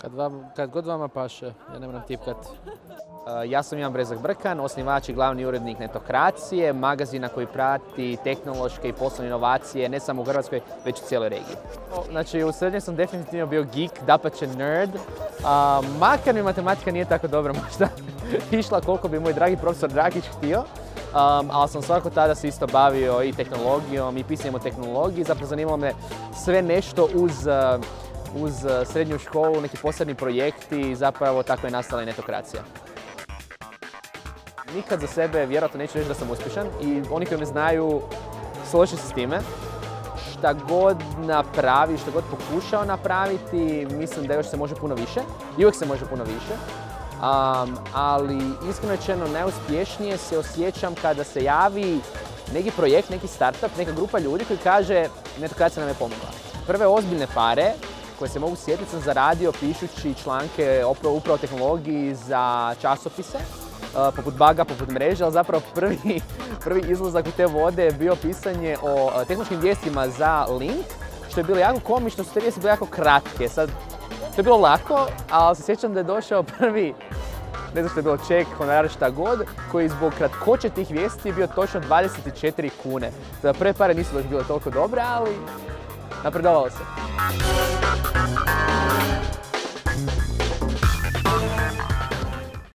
Kad god vama paše, ja ne moram tipkat. Ja sam Ivan Brezak-Brkan, osnivač i glavni urednik Netokracije, magazina koji prati tehnološke i poslovne inovacije ne samo u Hrvatskoj, već u cijeloj regiji. Znači, u srednjem sam definitivno bio geek, dapače nerd, makar mi matematika nije tako dobro možda išla koliko bi moj dragi profesor Dragić htio, ali sam svako tada se isto bavio i tehnologijom i pisanjem o tehnologiji, zapravo zanimalo me sve nešto uz srednju školu, neki posebni projekti i zapravo tako je nastala i Netokracija. Nikad za sebe vjerojatno neću reći da sam uspješan i oni koji me znaju slože se s time. Šta god napravi, šta god pokušao napraviti, mislim da još se može puno više i uvijek se može puno više. Ali iskreno rečeno najuspješnije se osjećam kada se javi neki projekt, neki startup, neka grupa ljudi koji kaže Netokracija nam je pomogla. Prve ozbiljne pare koje se mogu sjetiti sam zaradio pišući članke upravo o tehnologiji za časopise, poput Baga, poput Mreže, ali zapravo prvi izlazak u te vode je bio pisanje o tehnološkim vijestima za Link, što je bilo jako komično, su te vijesti bile jako kratke. Sad, to je bilo lako, ali se sjećam da je došao prvi, ne znam što je bilo, ček, honorar, šta god, koji zbog kratkoće tih vijesti je bio točno 24 kune. Prve pare nisu baš bile toliko dobre, ali napredovalo se.